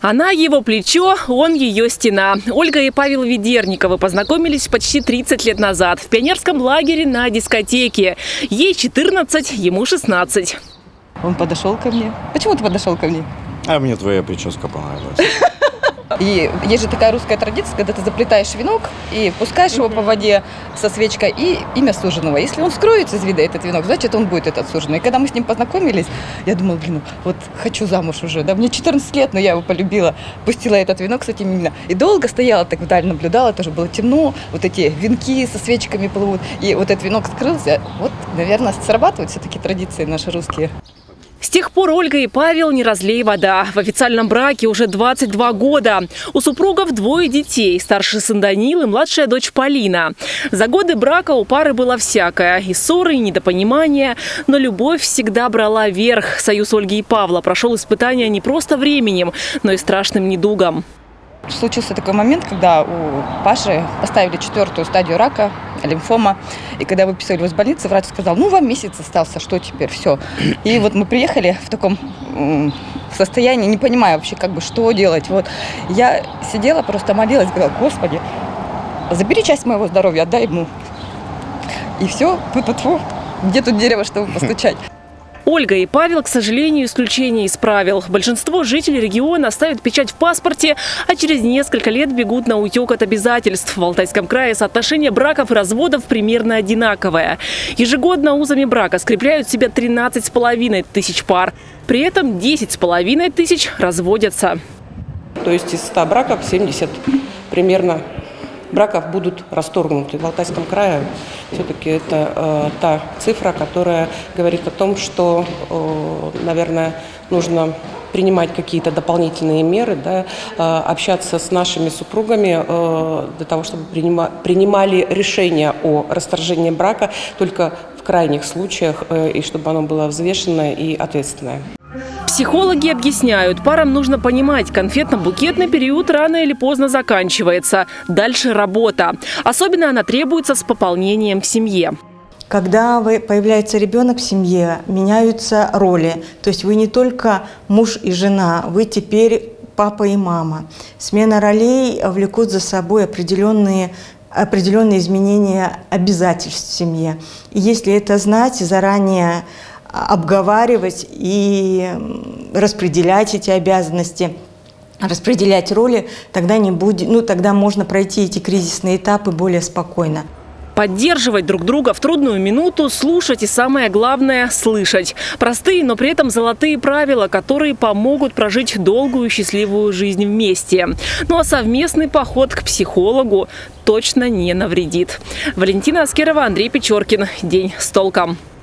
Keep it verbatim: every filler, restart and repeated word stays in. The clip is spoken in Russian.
Она его плечо, он ее стена. Ольга и Павел Ведерниковы познакомились почти тридцать лет назад в пионерском лагере на дискотеке. Ей четырнадцать, ему шестнадцать. Он подошел ко мне. Почему ты подошел ко мне? А мне твоя прическа понравилась. И есть же такая русская традиция, когда ты заплетаешь венок и пускаешь его по воде со свечкой и имя суженого. Если он скроется из вида, этот венок, значит, он будет этот суженый. И когда мы с ним познакомились, я думала, блин, вот хочу замуж уже. Да, мне четырнадцать лет, но я его полюбила. Пустила этот венок с этим именем. И долго стояла, так вдаль наблюдала, тоже было темно. Вот эти венки со свечками плывут. И вот этот венок скрылся. Вот, наверное, срабатывают все-таки традиции наши русские. С тех пор Ольга и Павел не разлей вода. В официальном браке уже двадцать два года. У супругов двое детей. Старший сын Данил и младшая дочь Полина. За годы брака у пары было всякое. И ссоры, и недопонимания. Но любовь всегда брала верх. Союз Ольги и Павла прошел испытания не просто временем, но и страшным недугом. Случился такой момент, когда у Паши поставили четвертую стадию рака, лимфома. И когда выписали его из больницы, врач сказал, ну, вам месяц остался, что теперь, все. И вот мы приехали в таком состоянии, не понимая вообще, как бы, что делать. Вот я сидела, просто молилась, говорила, Господи, забери часть моего здоровья, отдай ему. И все, тьфу-тьфу, где тут дерево, чтобы постучать. Ольга и Павел, к сожалению, исключение из правил. Большинство жителей региона ставят печать в паспорте, а через несколько лет бегут на утек от обязательств. В Алтайском крае соотношение браков и разводов примерно одинаковое. Ежегодно узами брака скрепляют себя тринадцать с половиной тысяч пар. При этом десять с половиной тысяч разводятся. То есть из ста браков семьдесят примерно браков будут расторгнуты. В Алтайском крае все-таки это э, та цифра, которая говорит о том, что, э, наверное, нужно принимать какие-то дополнительные меры, да, э, общаться с нашими супругами э, для того, чтобы принима, принимали решение о расторжении брака только в крайних случаях, э, и чтобы оно было взвешенное и ответственное. Психологи объясняют, парам нужно понимать, конфетно-букетный период рано или поздно заканчивается. Дальше работа. Особенно она требуется с пополнением в семье. Когда появляется ребенок в семье, меняются роли. То есть вы не только муж и жена, вы теперь папа и мама. Смена ролей влекут за собой определенные определенные изменения обязательств в семье. И если это знать, заранее обговаривать и распределять эти обязанности, распределять роли, тогда не будет, ну, тогда можно пройти эти кризисные этапы более спокойно. Поддерживать друг друга в трудную минуту, слушать и, самое главное, слышать. Простые, но при этом золотые правила, которые помогут прожить долгую и счастливую жизнь вместе. Ну а совместный поход к психологу точно не навредит. Валентина Аскерова, Андрей Печоркин. День с толком.